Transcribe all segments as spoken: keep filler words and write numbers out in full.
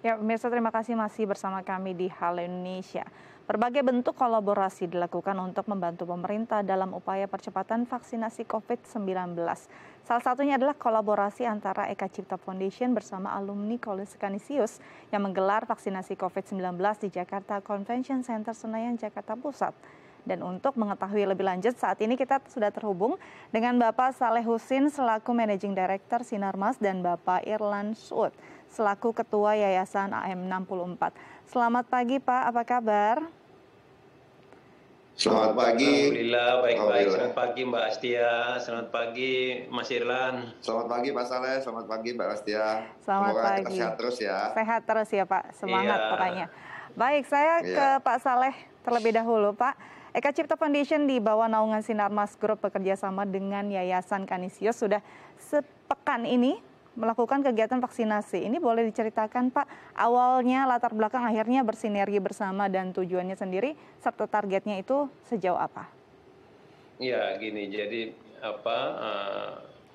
Ya, pemirsa terima kasih masih bersama kami di Halo Indonesia. Berbagai bentuk kolaborasi dilakukan untuk membantu pemerintah dalam upaya percepatan vaksinasi covid sembilan belas. Salah satunya adalah kolaborasi antara Eka Cipta Foundation bersama alumni College Canisius yang menggelar vaksinasi covid sembilan belas di Jakarta Convention Center Senayan, Jakarta Pusat. Dan untuk mengetahui lebih lanjut, saat ini kita sudah terhubung dengan Bapak Saleh Husin selaku Managing Director Sinarmas dan Bapak Irlan Suud selaku Ketua Yayasan A M enam puluh empat. Selamat pagi Pak, apa kabar? Selamat pagi. Alhamdulillah, baik-baik. Selamat pagi Mbak Astia, selamat pagi Mas Irlan. Selamat pagi Pak Saleh, selamat pagi Mbak Astia. Selamat Semoga pagi. Kita sehat terus ya. Sehat terus ya Pak, semangat Iya. pokoknya. Baik, saya Iya. ke Pak Saleh terlebih dahulu Pak. Eka Cipta Foundation di bawah naungan Sinarmas Group bekerja sama dengan Yayasan Canisius sudah sepekan ini melakukan kegiatan vaksinasi. Ini boleh diceritakan Pak, awalnya latar belakang akhirnya bersinergi bersama dan tujuannya sendiri serta targetnya itu sejauh apa? Iya, gini, jadi apa uh,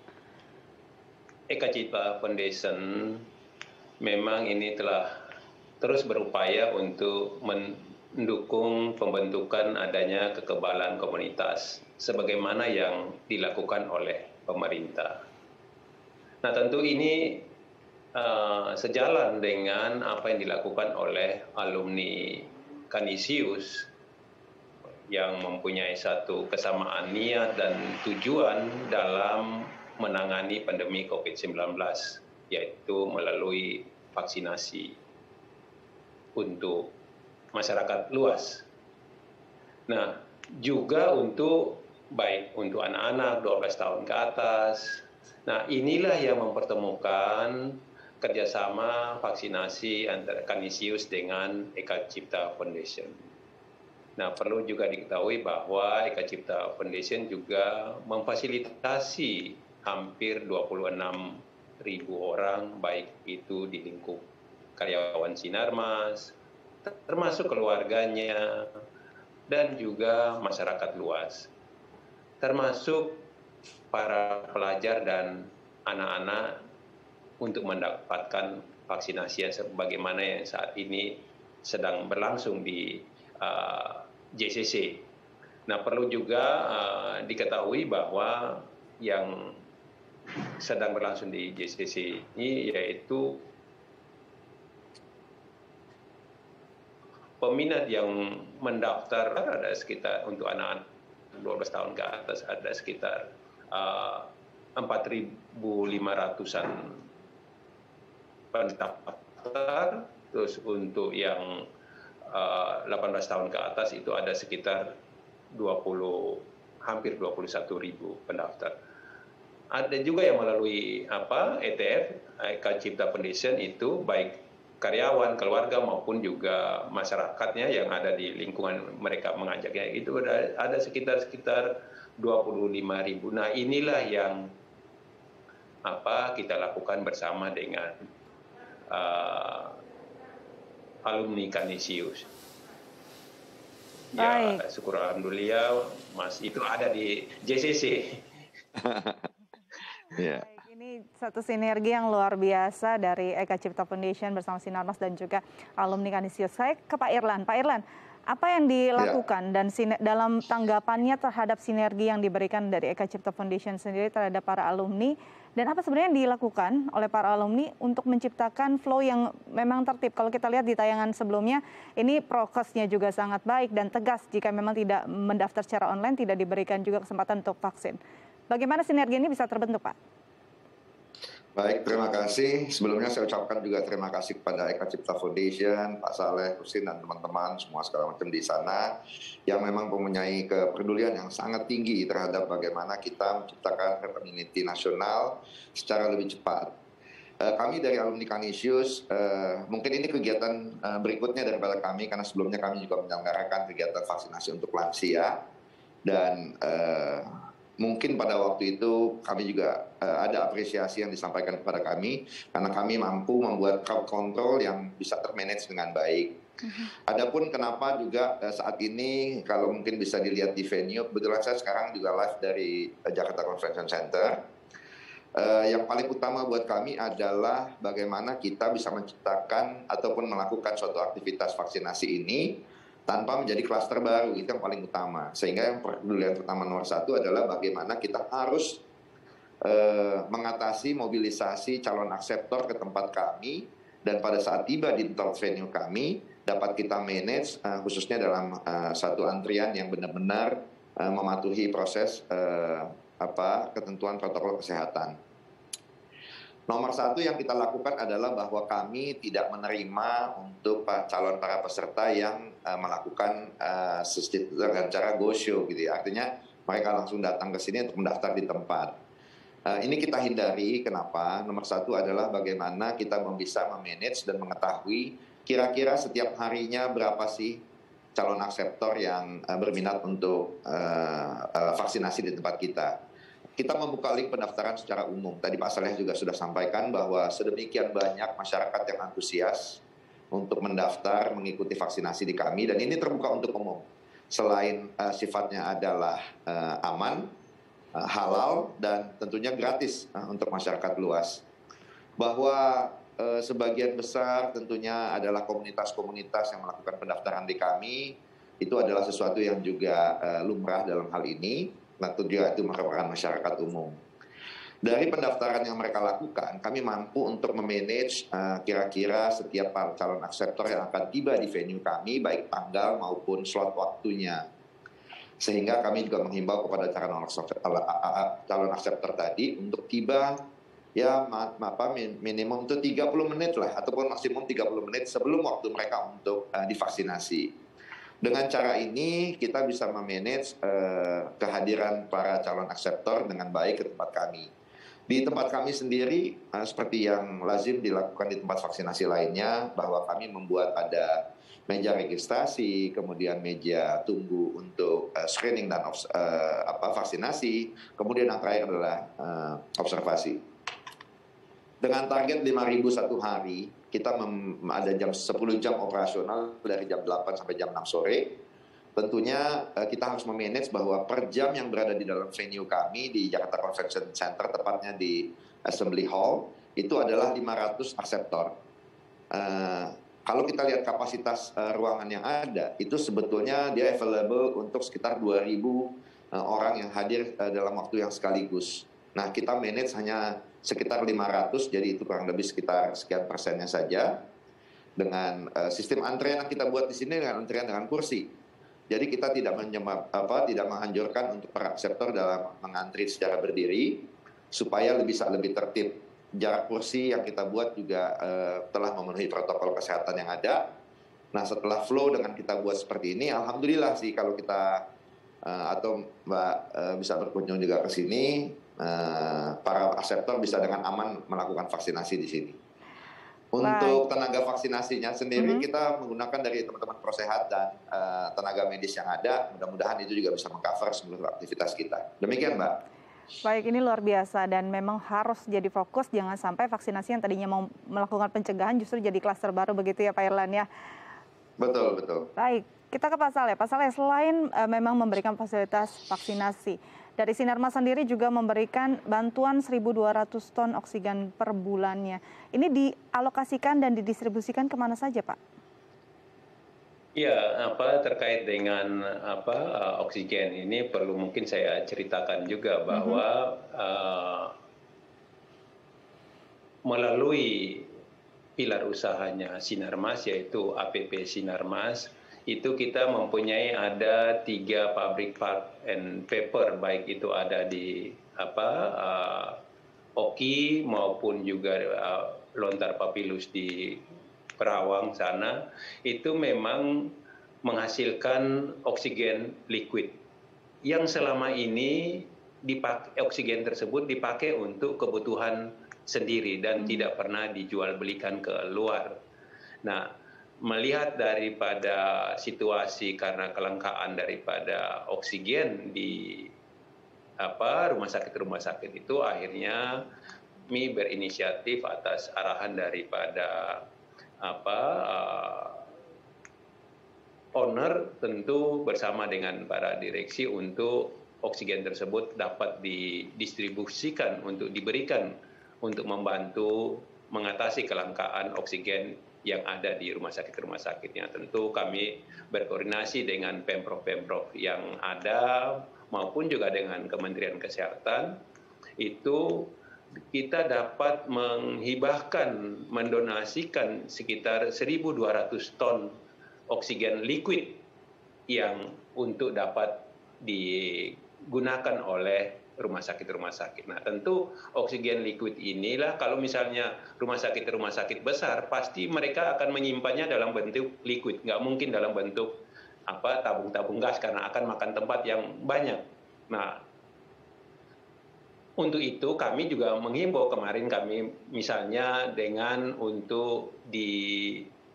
Eka Cipta Foundation memang ini telah terus berupaya untuk mendukung pembentukan adanya kekebalan komunitas sebagaimana yang dilakukan oleh pemerintah. Nah, tentu ini uh, sejalan dengan apa yang dilakukan oleh alumni Canisius yang mempunyai satu kesamaan niat dan tujuan dalam menangani pandemi covid sembilan belas, yaitu melalui vaksinasi untuk masyarakat luas. Nah, juga untuk baik untuk anak-anak dua belas tahun ke atas. Nah, inilah yang mempertemukan kerjasama vaksinasi antara Canisius dengan Eka Cipta Foundation. Nah, perlu juga diketahui bahwa Eka Cipta Foundation juga memfasilitasi hampir dua puluh enam ribu orang, baik itu di lingkup karyawan Sinarmas, termasuk keluarganya, dan juga masyarakat luas, termasuk para pelajar dan anak-anak untuk mendapatkan vaksinasi yang sebagaimana yang saat ini sedang berlangsung di uh, J C C. Nah, perlu juga uh, diketahui bahwa yang sedang berlangsung di J C C ini yaitu peminat yang mendaftar ada sekitar untuk anak-anak dua belas tahun ke atas ada sekitar uh, empat ribu lima ratusan pendaftar, terus untuk yang uh, delapan belas tahun ke atas itu ada sekitar dua puluh hampir dua puluh satu ribu pendaftar. Ada juga yang melalui apa E T F Eka Cipta Foundation itu baik karyawan, keluarga maupun juga masyarakatnya yang ada di lingkungan mereka mengajaknya itu ada ada sekitar sekitar dua puluh lima ribu. Nah, inilah yang apa kita lakukan bersama dengan uh, alumni Canisius. Ya, syukur alhamdulillah Mas itu ada di J C C. Yeah. Baik, ini satu sinergi yang luar biasa dari Eka Cipta Foundation bersama Sinarmas dan juga alumni Canisius. Saya ke Pak Irlan. Pak Irlan, apa yang dilakukan yeah. dan dalam tanggapannya terhadap sinergi yang diberikan dari Eka Cipta Foundation sendiri terhadap para alumni, dan apa sebenarnya yang dilakukan oleh para alumni untuk menciptakan flow yang memang tertib? Kalau kita lihat di tayangan sebelumnya, ini prokesnya juga sangat baik dan tegas jika memang tidak mendaftar secara online, tidak diberikan juga kesempatan untuk vaksin. Bagaimana sinergi ini bisa terbentuk, Pak? Baik, terima kasih. Sebelumnya saya ucapkan juga terima kasih kepada Eka Cipta Foundation, Pak Saleh Husin dan teman-teman semua segala macam di sana yang memang mempunyai kepedulian yang sangat tinggi terhadap bagaimana kita menciptakan herd immunity nasional secara lebih cepat. Kami dari alumni Canisius, mungkin ini kegiatan berikutnya daripada kami karena sebelumnya kami juga menyelenggarakan kegiatan vaksinasi untuk lansia dan mungkin pada waktu itu kami juga uh, ada apresiasi yang disampaikan kepada kami karena kami mampu membuat crowd control yang bisa termanage dengan baik. Uh-huh. Adapun kenapa juga uh, saat ini kalau mungkin bisa dilihat di venue, kebetulan saya sekarang juga live dari uh, Jakarta Convention Center. uh, yang paling utama buat kami adalah bagaimana kita bisa menciptakan ataupun melakukan suatu aktivitas vaksinasi ini tanpa menjadi klaster baru. Itu yang paling utama. Sehingga yang pedulian pertama nomor satu adalah bagaimana kita harus uh, mengatasi mobilisasi calon akseptor ke tempat kami, dan pada saat tiba di tempat venue kami dapat kita manage uh, khususnya dalam uh, satu antrian yang benar-benar uh, mematuhi proses uh, apa ketentuan protokol kesehatan. Nomor satu yang kita lakukan adalah bahwa kami tidak menerima untuk calon para peserta yang uh, melakukan uh, dengan cara go show gitu ya. Artinya mereka langsung datang ke sini untuk mendaftar di tempat. Uh, ini kita hindari. Kenapa? Nomor satu adalah bagaimana kita bisa memanage dan mengetahui kira-kira setiap harinya berapa sih calon akseptor yang uh, berminat untuk uh, uh, vaksinasi di tempat kita. Kita membuka link pendaftaran secara umum. Tadi Pak Saleh juga sudah sampaikan bahwa sedemikian banyak masyarakat yang antusias untuk mendaftar mengikuti vaksinasi di kami, dan ini terbuka untuk umum. Selain uh, sifatnya adalah uh, aman, uh, halal, dan tentunya gratis uh, untuk masyarakat luas. Bahwa uh, sebagian besar tentunya adalah komunitas-komunitas yang melakukan pendaftaran di kami, itu adalah sesuatu yang juga uh, lumrah dalam hal ini. Tentu juga itu merupakan masyarakat umum. Dari pendaftaran yang mereka lakukan, kami mampu untuk memanage kira-kira uh, setiap calon akseptor yang akan tiba di venue kami, baik tanggal maupun slot waktunya. Sehingga kami juga menghimbau kepada calon akseptor, calon akseptor tadi untuk tiba ya apa minimum itu tiga puluh menit lah, ataupun maksimum tiga puluh menit sebelum waktu mereka untuk uh, divaksinasi. Dengan cara ini kita bisa memanage uh, kehadiran para calon akseptor dengan baik ke tempat kami. Di tempat kami sendiri, uh, seperti yang lazim dilakukan di tempat vaksinasi lainnya, bahwa kami membuat ada meja registrasi, kemudian meja tunggu untuk uh, screening dan uh, apa vaksinasi, kemudian yang terakhir adalah uh, observasi. Dengan target lima ribu satu hari, kita ada jam sepuluh jam operasional dari jam delapan sampai jam enam sore. Tentunya kita harus memanage bahwa per jam yang berada di dalam venue kami di Jakarta Convention Center, tepatnya di Assembly Hall, itu adalah lima ratus akseptor. Uh, kalau kita lihat kapasitas uh, ruangan yang ada, itu sebetulnya dia available untuk sekitar dua ribu uh, orang yang hadir uh, dalam waktu yang sekaligus. Nah, kita manage hanya sekitar lima ratus, jadi itu kurang lebih sekitar sekian persennya saja. Dengan uh, sistem antrian yang kita buat di sini dengan antrian dengan kursi. Jadi kita tidak menyebab, apa, tidak menganjurkan untuk para akseptor dalam mengantri secara berdiri, supaya bisa lebih tertib. Jarak kursi yang kita buat juga uh, telah memenuhi protokol kesehatan yang ada. Nah, setelah flow dengan kita buat seperti ini, alhamdulillah sih kalau kita uh, atau Mbak uh, bisa berkunjung juga ke sini, Uh, para akseptor bisa dengan aman melakukan vaksinasi di sini. Untuk tenaga vaksinasinya sendiri, mm-hmm. kita menggunakan dari teman-teman prosehat dan uh, tenaga medis yang ada. Mudah-mudahan itu juga bisa mengcover seluruh aktivitas kita. Demikian, Mbak. Baik, ini luar biasa dan memang harus jadi fokus. Jangan sampai vaksinasi yang tadinya mau melakukan pencegahan justru jadi klaster baru begitu ya Pak Irlan ya. Betul, betul. Baik, kita ke Pak Saleh. Pak Saleh, selain uh, memang memberikan fasilitas vaksinasi, dari Sinarmas sendiri juga memberikan bantuan seribu dua ratus ton oksigen per bulannya. Ini dialokasikan dan didistribusikan kemana saja, Pak? Ya, apa terkait dengan apa oksigen ini perlu mungkin saya ceritakan juga bahwa mm-hmm. uh, melalui pilar usahanya Sinarmas, yaitu A P P Sinarmas, itu kita mempunyai ada tiga pabrik pulp and paper, baik itu ada di apa uh, Oki maupun juga uh, Lontar Papilus di Perawang sana, itu memang menghasilkan oksigen liquid yang selama ini dipakai, oksigen tersebut dipakai untuk kebutuhan sendiri dan hmm. tidak pernah dijual belikan ke luar. Nah, melihat daripada situasi karena kelangkaan daripada oksigen di apa rumah sakit-rumah sakit itu, akhirnya M I berinisiatif atas arahan daripada apa uh, owner tentu bersama dengan para direksi untuk oksigen tersebut dapat didistribusikan untuk diberikan untuk membantu mengatasi kelangkaan oksigen yang ada di rumah sakit-rumah sakitnya. Tentu kami berkoordinasi dengan pemprov-pemprov yang ada maupun juga dengan Kementerian Kesehatan, itu kita dapat menghibahkan, mendonasikan sekitar seribu dua ratus ton oksigen liquid yang untuk dapat digunakan oleh rumah sakit-rumah sakit. Nah, tentu oksigen liquid inilah kalau misalnya rumah sakit-rumah sakit besar, pasti mereka akan menyimpannya dalam bentuk liquid, nggak mungkin dalam bentuk apa tabung-tabung gas karena akan makan tempat yang banyak. Nah, untuk itu kami juga menghimbau kemarin kami misalnya dengan untuk di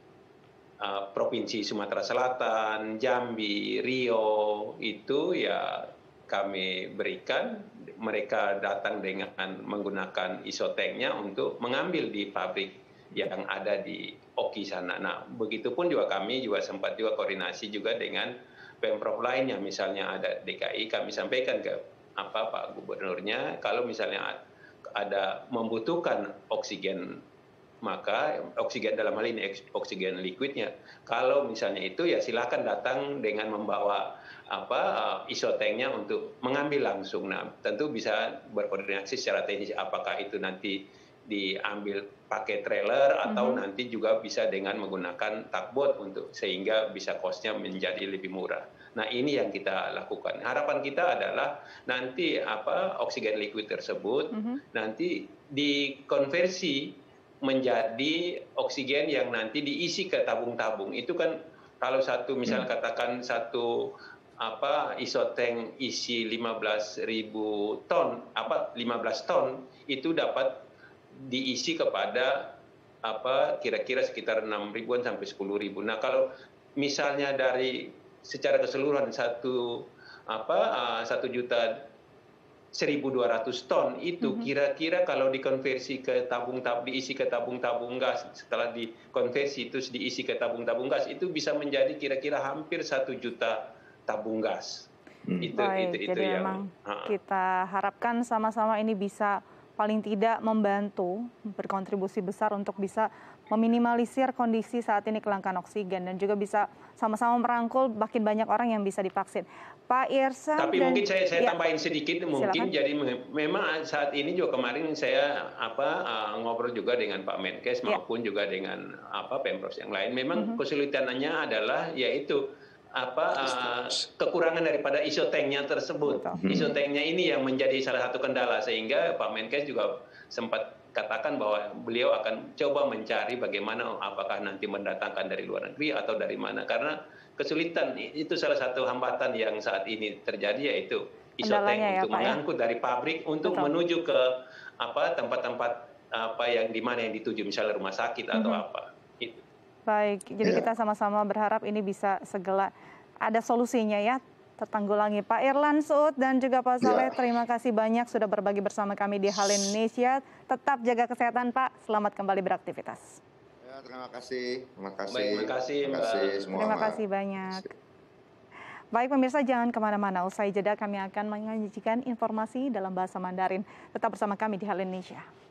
uh, Provinsi Sumatera Selatan, Jambi, Riau itu ya kami berikan, mereka datang dengan menggunakan isotanknya untuk mengambil di pabrik yang ada di O K I sana. Nah, begitupun juga kami juga sempat juga koordinasi juga dengan Pemprov lainnya, misalnya ada D K I, kami sampaikan ke apa Pak Gubernurnya, kalau misalnya ada membutuhkan oksigen, maka oksigen dalam hal ini oksigen liquidnya, kalau misalnya itu ya silakan datang dengan membawa apa isotanknya untuk mengambil langsung. Nah, tentu bisa berkoordinasi secara teknis apakah itu nanti diambil pakai trailer atau mm-hmm. nanti juga bisa dengan menggunakan tugboat untuk sehingga bisa cost-nya menjadi lebih murah. Nah, ini yang kita lakukan. Harapan kita adalah nanti apa oksigen liquid tersebut mm-hmm. nanti dikonversi menjadi oksigen yang nanti diisi ke tabung-tabung. Itu kan kalau satu misalnya mm. katakan satu apa isotank isi lima belas ribu ton, apa lima belas ton itu dapat diisi kepada apa kira-kira sekitar enam ribuan sampai sepuluh ribu. Nah, kalau misalnya dari secara keseluruhan satu apa satu juta seribu dua ratus ton itu kira-kira kalau dikonversi ke tabung-tabung, diisi ke tabung-tabung gas, setelah dikonversi itu diisi ke tabung-tabung gas itu bisa menjadi kira-kira hampir satu juta tabung gas. Hmm. Itu, Baik, itu, itu jadi yang memang uh, kita harapkan sama-sama ini bisa paling tidak membantu berkontribusi besar untuk bisa meminimalisir kondisi saat ini kelangkaan oksigen dan juga bisa sama-sama merangkul makin banyak orang yang bisa divaksin. Pak Irsa. Tapi dan, mungkin saya, saya ya, tambahin sedikit mungkin. Silakan. Jadi memang saat ini juga kemarin saya apa uh, ngobrol juga dengan Pak Menkes ya. maupun juga dengan apa Pemprov yang lain. Memang mm-hmm. kesulitannya adalah yaitu apa uh, kekurangan daripada isotanknya tersebut. Hmm. Isotanknya ini yang menjadi salah satu kendala sehingga Pak Menkes juga sempat katakan bahwa beliau akan coba mencari bagaimana apakah nanti mendatangkan dari luar negeri atau dari mana, karena kesulitan itu salah satu hambatan yang saat ini terjadi yaitu isotank ya, untuk Pak, mengangkut ya? dari pabrik untuk Betul. menuju ke apa tempat-tempat apa yang di mana yang dituju misalnya rumah sakit mm-hmm. atau apa. Itu. Baik, jadi ya. kita sama-sama berharap ini bisa segera ada solusinya ya, tertanggulangi. Pak Irlan Suud dan juga Pak Saleh, ya. terima kasih banyak sudah berbagi bersama kami di Halo Indonesia. Tetap jaga kesehatan Pak, selamat kembali beraktivitas. Ya, terima kasih. Terima kasih. Baik, terima kasih, terima kasih semua. Terima kasih banyak. Baik pemirsa, jangan kemana-mana. Usai jeda kami akan menyajikan informasi dalam bahasa Mandarin. Tetap bersama kami di Halo Indonesia.